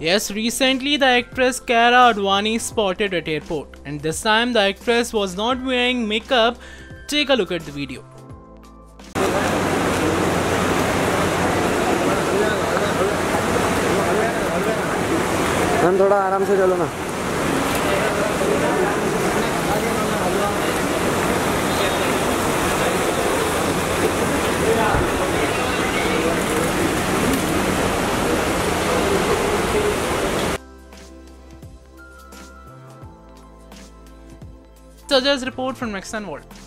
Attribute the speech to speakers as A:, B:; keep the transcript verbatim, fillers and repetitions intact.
A: Yes, recently the actress Kiara Advani spotted at airport, and this time the actress was not wearing makeup. Take a look at the video.
B: Ma'am थोड़ा आराम से चलो ना।
A: Such as report from Next World.